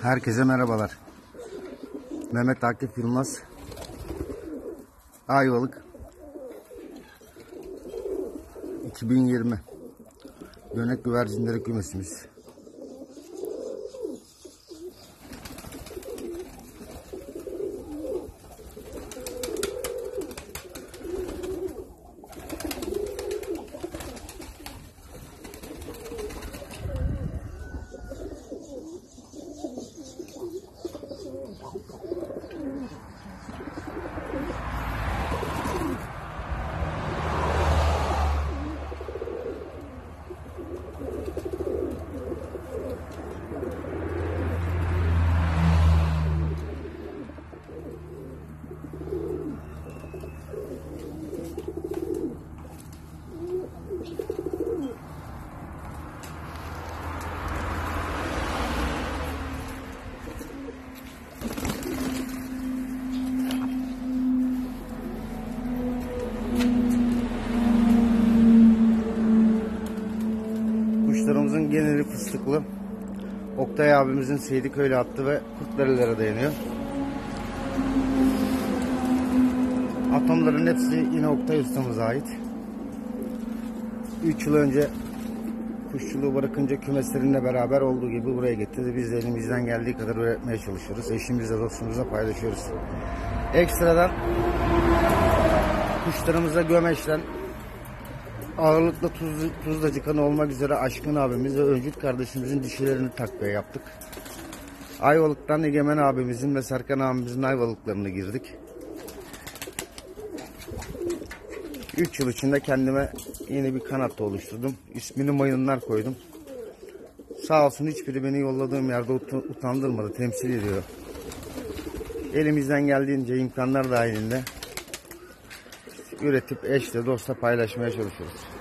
Herkese merhabalar. Mehmet Akif Yılmaz, Ayvalık 2020 Dönek Güvercinleri Kümesimiz. Kuşlarımızın geneli fıstıklı. Oktay abimizin Seydiköy'le attı ve Kurtlareli'lere dayanıyor. Atomların hepsi yine Oktay ustamıza ait. 3 yıl önce kuşçuluğu bırakınca kümeslerinle beraber olduğu gibi buraya getirdi. Biz de elimizden geldiği kadar öğretmeye çalışıyoruz. Eşimizle, dostumuzla paylaşıyoruz. Ekstradan kuşlarımıza gömeçten ağırlıkla tuzla kanı olmak üzere Aşkın abimiz ve Öncük kardeşimizin dişilerini takviye yaptık. Ayvalık'tan Egemen abimizin ve Serkan abimizin ayvalıklarını girdik. 3 yıl içinde kendime yeni bir kanat oluşturdum. İsmini Mayınlar koydum. Sağ olsun hiçbiri beni yolladığım yerde utandırmadı, temsil ediyor. Elimizden geldiğince imkanlar dahilinde üretip eşle dostla paylaşmaya çalışıyoruz.